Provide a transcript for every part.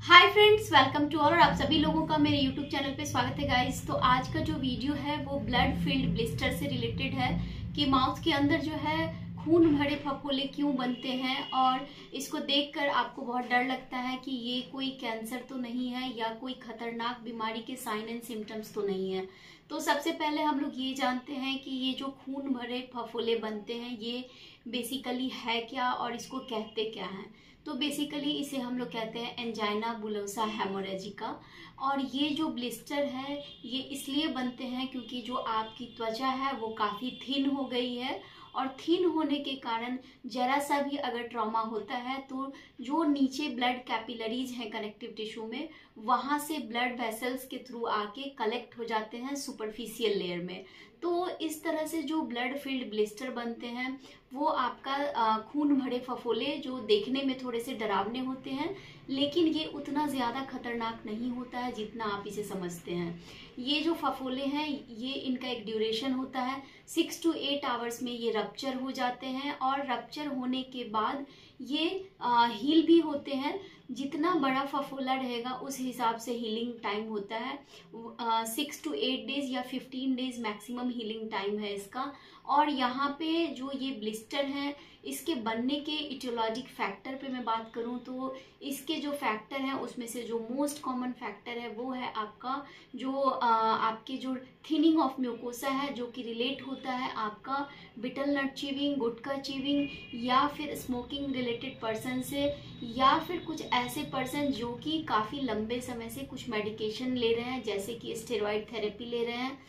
Hi friends, welcome to all. और आप सभी लोगों का मेरे यूट्यूब चैनल पे स्वागत है गाइस। तो आज का जो वीडियो है वो ब्लड फील्ड ब्लिस्टर से रिलेटेड है कि माउथ के अंदर जो है खून भरे फफोले क्यों बनते हैं और इसको देखकर आपको बहुत डर लगता है कि ये कोई कैंसर तो नहीं है या कोई खतरनाक बीमारी के साइन एंड सिम्टम्स तो नहीं है। तो सबसे पहले हम लोग ये जानते हैं कि ये जो खून भरे फफोले बनते हैं ये बेसिकली है क्या और इसको कहते क्या हैं। तो बेसिकली इसे हम लोग कहते हैं एंजाइना बुलोसा हेमोरेजिका। और ये जो ब्लिस्टर है ये इसलिए बनते हैं क्योंकि जो आपकी त्वचा है वो काफ़ी थिन हो गई है और थिन होने के कारण जरा सा भी अगर ट्रॉमा होता है तो जो नीचे ब्लड कैपिलरीज हैं कनेक्टिव टिश्यू में, वहाँ से ब्लड वेसल्स के थ्रू आके कलेक्ट हो जाते हैं सुपरफिशियल लेयर में। तो इस तरह से जो ब्लड फील्ड ब्लिस्टर बनते हैं वो आपका खून भरे फफोले जो देखने में थोड़े से डरावने होते हैं, लेकिन ये उतना ज़्यादा खतरनाक नहीं होता है जितना आप इसे समझते हैं। ये जो फफोले हैं ये इनका एक ड्यूरेशन होता है, 6 to 8 आवर्स में ये रप्चर हो जाते हैं और रप्चर होने के बाद ये हील भी होते हैं। जितना बड़ा फफोला रहेगा उस हिसाब से हीलिंग टाइम होता है। 6 to 8 डेज या 15 डेज मैक्सिमम हीलिंग टाइम है इसका। और यहाँ पे जो ये ब्लिस्टर हैं इसके बनने के इटियोलॉजिक फैक्टर पे मैं बात करूँ तो इसके जो फैक्टर हैं उसमें से जो मोस्ट कॉमन फैक्टर है वो है आपका जो आपके जो थिनिंग ऑफ म्यूकोसा है, जो कि रिलेट होता है आपका betel nut chewing, gutkha chewing या फिर स्मोकिंग रिलेटेड पर्सन से, या फिर कुछ ऐसे पर्सन जो कि काफ़ी लंबे समय से कुछ मेडिकेशन ले रहे हैं जैसे कि स्टेरॉइड थेरेपी ले रहे हैं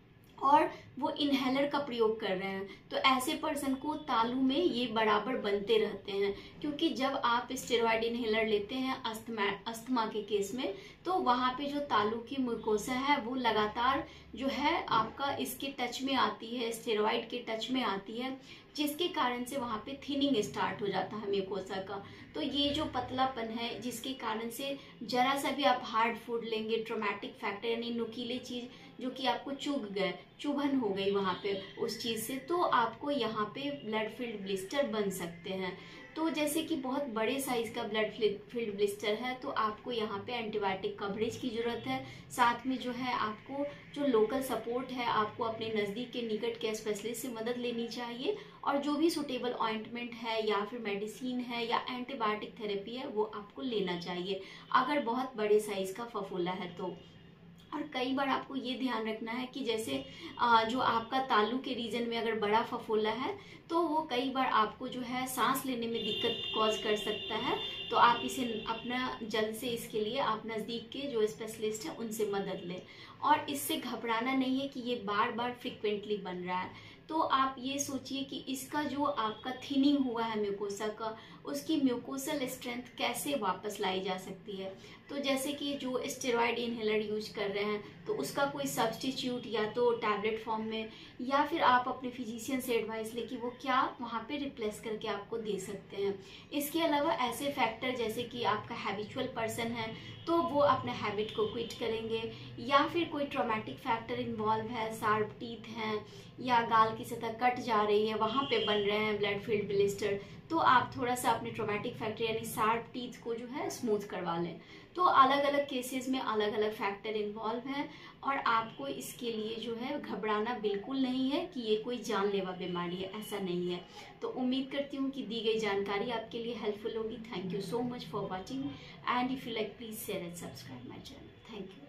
और वो इनहेलर का प्रयोग कर रहे हैं। तो ऐसे पर्सन को तालू में ये बराबर बनते रहते हैं, क्योंकि जब आप स्टेरॉइड इनहेलर लेते हैं अस्थमा के केस में तो वहाँ पे जो तालू की म्यूकोसा है वो लगातार जो है आपका इसके टच में आती है, स्टेरॉइड के टच में आती है, जिसके कारण से वहाँ पे थिनिंग स्टार्ट हो जाता है म्यूकोसा का। तो ये जो पतलापन है जिसके कारण से जरा सा भी आप हार्ड फूड लेंगे, ट्रोमैटिक फैक्टर यानी नुकीले चीज जो कि आपको चुभ गए, चुभन हो गई वहाँ पे उस चीज़ से, तो आपको यहाँ पे ब्लड फील्ड ब्लिस्टर बन सकते हैं। तो जैसे कि बहुत बड़े साइज का ब्लड फील्ड ब्लिस्टर है तो आपको यहाँ पे एंटीबायोटिक कवरेज की ज़रूरत है। साथ में जो है आपको जो लोकल सपोर्ट है आपको अपने नज़दीक के निकट के स्पेशलिस्ट से मदद लेनी चाहिए और जो भी सुटेबल ऑइंटमेंट है या फिर मेडिसिन है या एंटीबायोटिक थेरेपी है वो आपको लेना चाहिए अगर बहुत बड़े साइज का फफोला है तो। और कई बार आपको ये ध्यान रखना है कि जैसे जो आपका तालू के रीजन में अगर बड़ा फफोला है तो वो कई बार आपको जो है सांस लेने में दिक्कत कॉज कर सकता है। तो आप इसे अपना जल्द से इसके लिए आप नज़दीक के जो स्पेशलिस्ट हैं उनसे मदद लें। और इससे घबराना नहीं है कि ये बार बार फ्रिक्वेंटली बन रहा है। तो आप ये सोचिए कि इसका जो आपका थिनिंग हुआ है म्यूकोसा का, उसकी म्यूकोसल स्ट्रेंथ कैसे वापस लाई जा सकती है। तो जैसे कि जो स्टेरॉइड इनहेलर यूज कर रहे हैं तो उसका कोई सब्स्टिट्यूट या तो टैबलेट फॉर्म में या फिर आप अपने फिजिशियन से एडवाइस ले कि वो क्या वहाँ पे रिप्लेस करके आपको दे सकते हैं। इसके अलावा ऐसे फैक्टर जैसे कि आपका हैबिचुअल पर्सन है तो वो अपने हैबिट को क्विट करेंगे, या फिर कोई ट्रॉमेटिक फैक्टर इन्वॉल्व है, शार्प टीथ हैं या गाल की सतह कट जा रही है वहाँ पे बन रहे हैं ब्लड फील्ड ब्लिस्टर, तो आप थोड़ा सा अपने ट्रॉमेटिक फैक्टर यानी शार्प टीथ को जो है स्मूथ करवा लें। तो अलग अलग केसेस में अलग अलग फैक्टर इन्वॉल्व हैं और आपको इसके लिए जो है घबराना बिल्कुल नहीं है कि ये कोई जानलेवा बीमारी है, ऐसा नहीं है। तो उम्मीद करती हूँ कि दी गई जानकारी आपके लिए हेल्पफुल होगी। Thank you so much for watching and if you like please share and subscribe my channel. Thank you.